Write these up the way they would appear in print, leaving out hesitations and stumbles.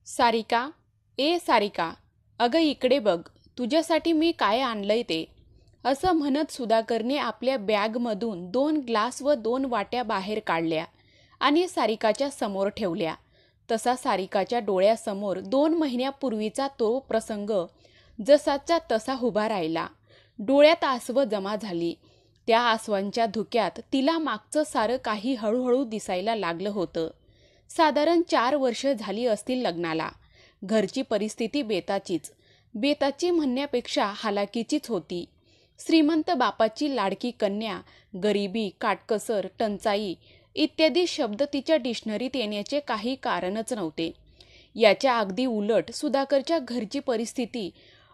सारिका, ए सारिका, अगं इकडे बघ, तुझ्यासाठी मी काय आणलंय ते. असं म्हणत सुधाकरने आपल्या बॅगमधून 2 ग्लास व 2 वाट्या बाहेर काढल्या आणि सारिकाच्या समोर ठेवल्या. तसा सारिकाच्या डोळ्यासमोर 2 महिन्यापूर्वीचा तो प्रसंग जसाच्या तसा उभा राहिला. डोळ्यात आसवं जमा झाली. त्या आसवांच्या धुक्यात तिला मागचं सारं काही हळूहळू दिसायला लागलं होतं. साधारण 4 वर्ष झाली असतील लग्नाला. घरची परिस्थिती बेताची म्हणण्यापेक्षा हालाकीचीच होती. श्रीमंत बापाची लाडकी कन्या, गरिबी, काटकसर, टंचाई इत्यादी शब्द तिच्या डिक्शनरीत येण्याचे काही कारणच नव्हते. याच्या अगदी उलट सुधाकरच्या घरची परिस्थिती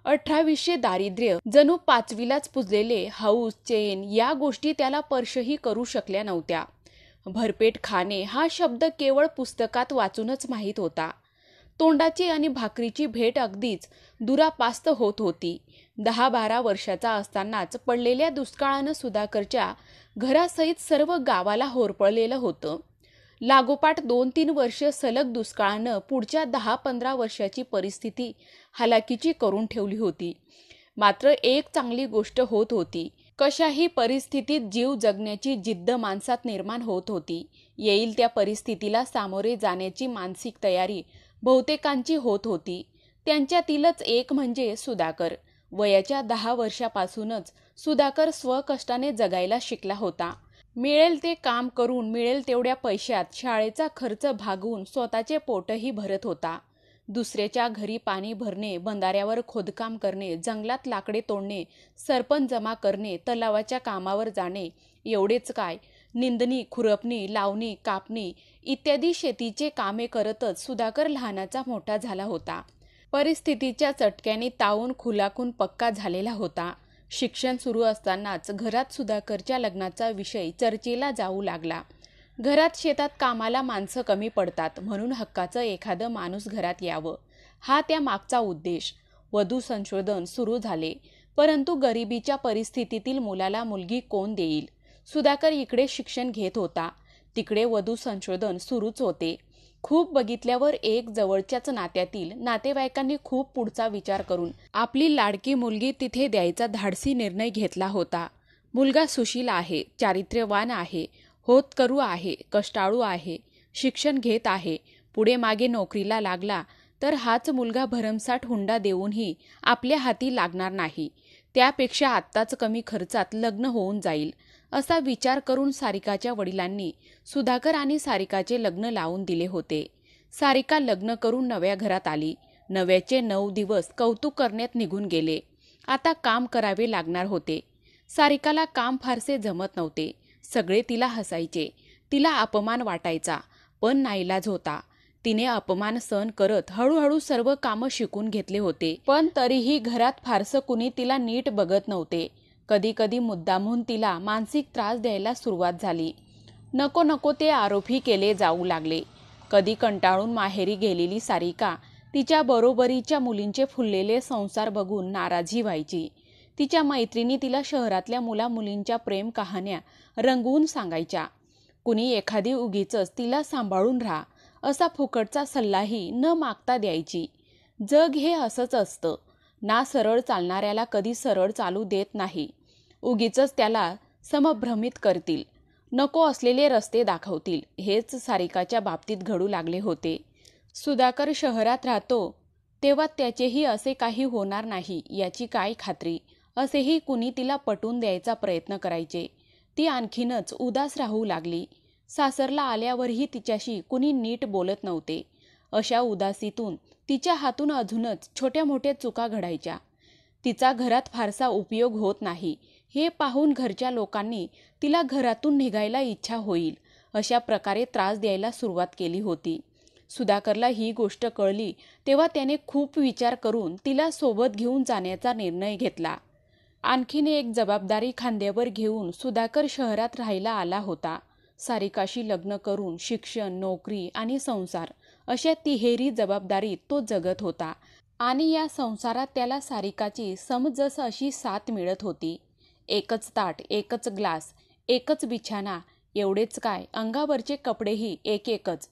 1800 दारिद्र्य, जणू 5वीलाच पुजलेले हाऊस, चेन या गोष्टी त्याला स्पर्शही करू शकल्या नव्हत्या. भरपेट खाणे हा शब्द केवळ पुस्तकात वाचूनच माहीत होता. तोंडाची आणि भाकरीची भेट अगदीच दुरापास्त होत होती. 10-12 वर्षाचा असतानाच पडलेल्या दुष्काळानं सुधाकरच्या घरासहित सर्व गावाला होरपळलेलं होतं. लागोपाठ 2-3 वर्ष सलग दुष्काळानं पुढच्या 10-15 वर्षाची परिस्थिती हालाकीची करून ठेवली होती. मात्र एक चांगली गोष्ट होत होती. कशाही परिस्थितीत जीव जगण्याची जिद्द माणसात निर्माण होत होती. येईल त्या परिस्थितीला सामोरे जाण्याची मानसिक तयारी बहुतेकांची होत होती. त्यांच्यातीलच एक म्हणजे सुधाकर. वयाच्या 10 वर्षापासूनच सुधाकर स्वकष्टाने जगायला शिकला होता. मिळेल ते काम करून मिळेल तेवढ्या पैशात शाळेचा खर्च भागवून स्वतःचे पोटही भरत होता. दुसऱ्याच्या घरी पाणी भरणे, बंधाऱ्यावर खोदकाम करणे, जंगलात लाकडे तोडणे, सरपण जमा करणे, तलावाच्या कामावर जाणे एवढेच काय, निंदणी, खुरपणी, लावणी, कापणी इत्यादी शेतीचे कामे करतच सुधाकर लहानाचा मोठा झाला होता. परिस्थितीच्या चटक्याने तावून खुलाकून पक्का झालेला होता. शिक्षण सुरू असतानाच घरात सुधाकरच्या लग्नाचा विषय चर्चेला जाऊ लागला. घरात शेतात कामाला माणसं कमी पडतात म्हणून हक्काचं एखादं माणूस घरात यावं, हा त्या मागचा उद्देश. वधू संशोधन सुरू झाले, परंतु गरिबीच्या परिस्थितीतील मुलाला मुलगी कोण देईल. सुधाकर इकडे शिक्षण घेत होता, तिकडे वधू संशोधन सुरूच होते. खूप बघितल्यावर एक जवळच्याच नात्यातील नातेवाईकांनी खूप पुढचा विचार करून आपली लाडकी मुलगी तिथे द्यायचा धाडसी निर्णय घेतला होता. मुलगा सुशील आहे, चारित्र्यवान आहे, होतकरू आहे, कष्टाळू आहे, शिक्षण घेत आहे. पुढे मागे नोकरीला लागला तर हाच मुलगा भरमसाठ हुंडा देऊनही आपल्या हाती लागणार नाही. त्यापेक्षा आत्ताच कमी खर्चात लग्न होऊन जाईल, असा विचार करून सारिकाच्या वडिलांनी सुधाकर आणि सारिकाचे लग्न लावून दिले होते. सारिका लग्न करून नव्या घरात आली. नव्याचे 9 दिवस कौतुक करण्यात निघून गेले. आता काम करावे लागणार होते. सारिकाला काम फारसे जमत नव्हते. सगळे तिला हसायचे. तिला अपमान वाटायचा, पण नाईलाज होता. तिने अपमान सहन करत हळूहळू सर्व कामं शिकून घेतले होते. पण तरीही घरात फारसं कुणी तिला नीट बघत नव्हते. कधी कधी मुद्दामहून तिला मानसिक त्रास द्यायला सुरुवात झाली. नको नको ते आरोपही केले जाऊ लागले. कधी कंटाळून माहेरी गेलेली सारिका तिच्या बरोबरीच्या मुलींचे फुललेले संसार बघून नाराजही व्हायची. तिच्या मैत्रिणी तिला शहरातल्या मुलामुलींच्या प्रेम कहाण्या रंगवून सांगायच्या. कुणी एखादी उगीचच तिला सांभाळून राहा असा फुकटचा सल्लाही न मागता द्यायची. जग हे असंच असतं ना, सरळ चालणाऱ्याला कधी सरळ चालू देत नाही. उगीचच त्याला समभ्रमित करतील, नको असलेले रस्ते दाखवतील. हेच सारिकाच्या बाबतीत घडू लागले होते. सुधाकर शहरात राहतो तेव्हा त्याचेही असे काही होणार नाही याची काय खात्री, असेही कुणी तिला पटवून द्यायचा प्रयत्न करायचे. ती आणखीनच उदास राहू लागली. सासरला आल्यावरही तिच्याशी कुणी नीट बोलत नव्हते. अशा उदासीतून तिच्या हातून अजूनच छोट्या मोठ्या चुका घडायच्या. तिचा घरात फारसा उपयोग होत नाही हे पाहून घरच्या लोकांनी तिला घरातून निघायला इच्छा होईल अशा प्रकारे त्रास द्यायला सुरुवात केली होती. सुधाकरला ही गोष्ट कळली तेव्हा त्याने खूप विचार करून तिला सोबत घेऊन जाण्याचा निर्णय घेतला. आणखीन एक जबाबदारी खांद्यावर घेऊन सुधाकर शहरात राहायला आला होता. सारिकाशी लग्न करून शिक्षण, नोकरी आणि संसार अशा तिहेरी जबाबदारीत तो जगत होता. आणि या संसारात त्याला सारिकाची समजस अशी साथ मिळत होती. एकच ताट, एकच ग्लास, एकच बिछाना, एवढेच काय अंगावरचे कपडेही एक एकच.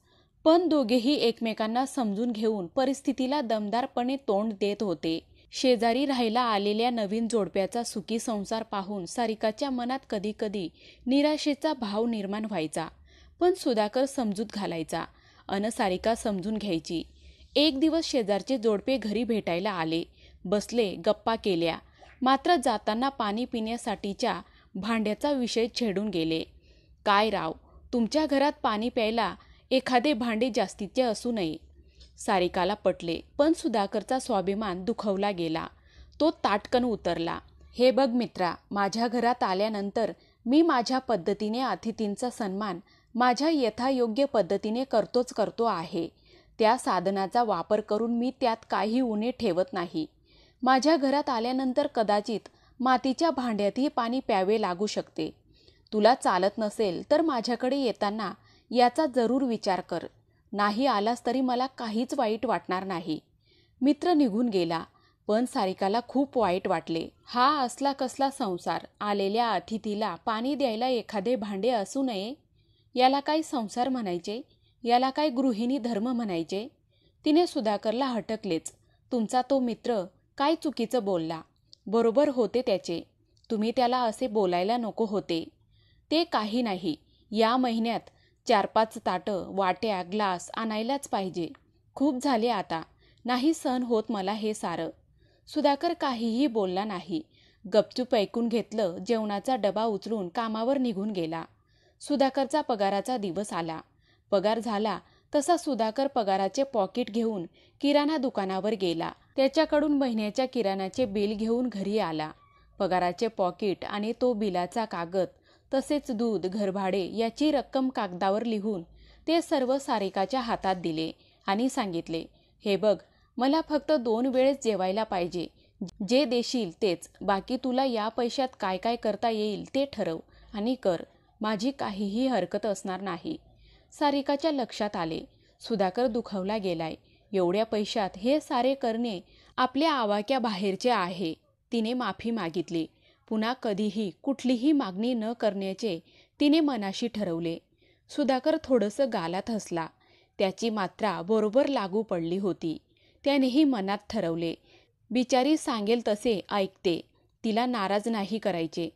पण दोघेही एकमेकांना समजून घेऊन परिस्थितीला दमदारपणे तोंड देत होते. शेजारी राहायला आलेल्या नवीन जोडप्याचा सुखी संसार पाहून सारिकाच्या मनात कधीकधी निराशेचा भाव निर्माण व्हायचा. पण सुधाकर समजूत घालायचा अन सारिका समजून घ्यायची. एक दिवस शेजारचे जोडपे घरी भेटायला आले. बसले, गप्पा केल्या. मात्र जाताना पाणी पिण्यासाठीच्या भांड्याचा विषय छेडून गेले. काय राव, तुमच्या घरात पाणी प्यायला एखादे भांडे जास्तीचे असू नये. सारिकाला पटले, पण सुधाकरचा स्वाभिमान दुखावला गेला. तो ताटकन उतरला. हे बघ मित्रा, माझ्या घरात आल्यानंतर मी माझ्या पद्धतीने अतिथींचा सन्मान माझ्या यथायोग्य पद्धतीने करतो आहे. त्या साधनाचा वापर करून मी त्यात काही उणे ठेवत नाही. माझ्या घरात आल्यानंतर कदाचित मातीच्या भांड्यातही पाणी प्यावे लागू शकते. तुला चालत नसेल तर माझ्याकडे येताना याचा जरूर विचार कर. नाही आलास तरी मला काहीच वाईट वाटणार नाही. मित्र निघून गेला, पण सारिकाला खूप वाईट वाटले. हा असला कसला संसार? आलेल्या अतिथीला पाणी द्यायला एखादे भांडे असू नये? याला काय संसार म्हणायचे? याला काय गृहिणी धर्म म्हणायचे? तिने सुधाकरला हटकलेच. तुमचा तो मित्र काय चुकीचं बोलला? बरोबर होते त्याचे. तुम्ही त्याला असे बोलायला नको होते. ते काही नाही, या महिन्यात 4-5 ताटं, वाट्या, ग्लास आणायलाच पाहिजे. खूप झाले आता. नाही सहन होत मला हे सारं. सुधाकर काहीही बोलला नाही. गपचूप ऐकून घेतलं. जेवणाचा डबा उचलून कामावर निघून गेला. सुधाकरचा पगाराचा दिवस आला. पगार झाला तसा सुधाकर पगाराचे पॉकेट घेऊन किराणा दुकानावर गेला. त्याच्याकडून महिन्याच्या किराणाचे बिल घेऊन घरी आला. पगाराचे पॉकेट आणि तो बिलाचा कागद, तसेच दूध, घरभाडे याची रक्कम कागदावर लिहून ते सर्व सारिकाच्या हातात दिले आणि सांगितले, हे बघ, मला फक्त 2 वेळेस जेवायला पाहिजे. जे देशील तेच. बाकी तुला या पैशात काय काय करता येईल ते ठरव आणि कर. माझी काहीही हरकत असणार नाही. सारिकाच्या लक्षात आले, सुधाकर दुखावला गेलाय. एवढ्या पैशात हे सारे करणे आपल्या आवाक्या बाहेरचे आहे. तिने माफी मागितली. पुन्हा कधीही कुठलीही मागणी न करण्याचे तिने मनाशी ठरवले. सुधाकर थोडंसं गालात हसला. त्याची मात्रा बरोबर लागू पडली होती. त्यानेही मनात ठरवले, बिचारी सांगेल तसे ऐकते. तिला नाराज नाही करायचे.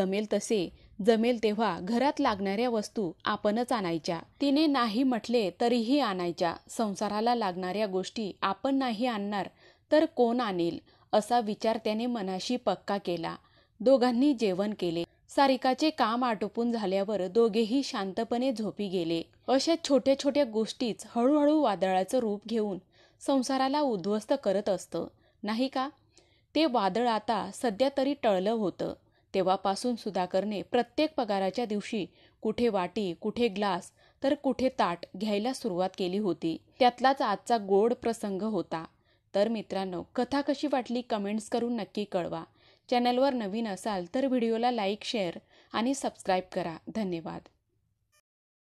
जमेल तेव्हा घरात लागणाऱ्या वस्तू आपणच आणायच्या. तिने नाही म्हटले तरीही आणायच्या. संसाराला लागणाऱ्या गोष्टी आपण नाही आणणार तर कोण आणेल, असा विचार त्याने मनाशी पक्का केला. दोघांनी जेवण केले. सारिकाचे काम आटोपून झाल्यावर दोघेही शांतपणे झोपी गेले. अशा छोट्या छोट्या गोष्टीच हळूहळू वादळाचं रूप घेऊन संसाराला उद्ध्वस्त करत असतं, नाही का? ते वादळ आता सध्या तरी टळलं होतं. तेव्हापासून सुधाकरने प्रत्येक पगाराच्या दिवशी कुठे वाटी, कुठे ग्लास तर कुठे ताट घ्यायला सुरुवात केली होती. त्यातलाच आजचा गोड प्रसंग होता. तर मित्रांनो, कथा कशी वाटली कमेंट्स करून नक्की कळवा. चॅनलवर नवीन असाल तर व्हिडिओला लाईक, शेअर आणि सबस्क्राईब करा. धन्यवाद.